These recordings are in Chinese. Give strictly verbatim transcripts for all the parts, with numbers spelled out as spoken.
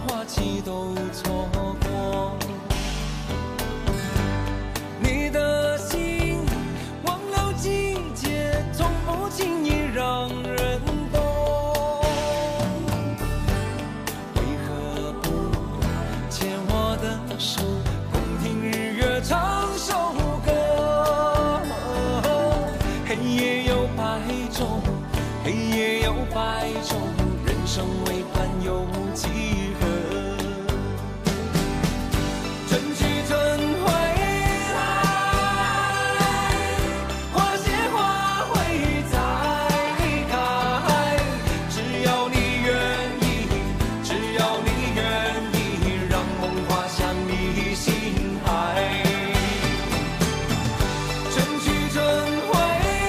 花期都错过。你的心忘了季节，从不轻易让人懂。为何不牵我的手，共听日月唱首歌？黑夜有白昼，黑夜有白昼，人生为欢有几何？春去春回来，花谢花会再开。只要你愿意，只要你愿意，让梦滑向你心海。春去春回。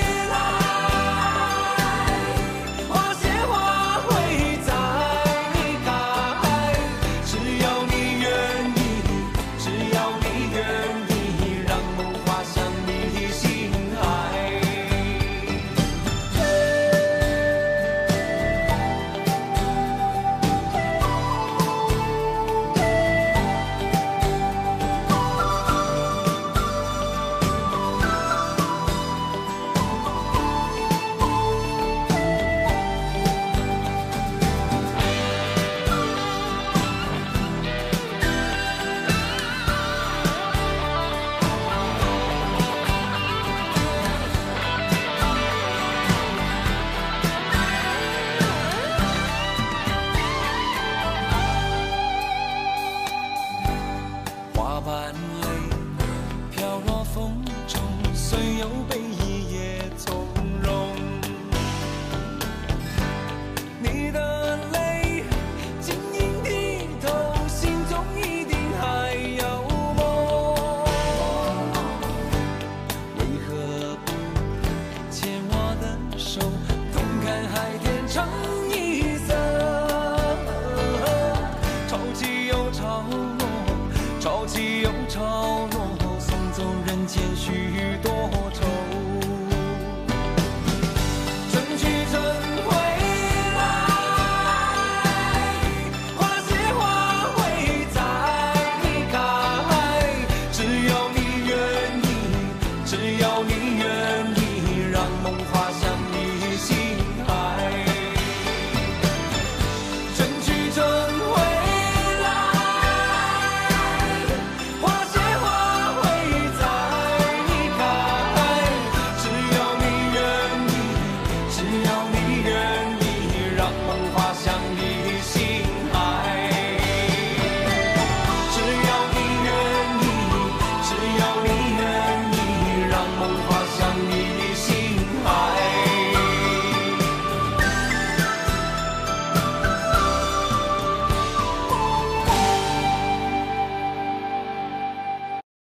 花瓣泪飘落风中，虽有悲意也从容。你的泪晶莹剔透，心中一定还有梦。为何不牵我的手，同看海天成一色？潮起又潮落，潮起又潮落，送走人间许多。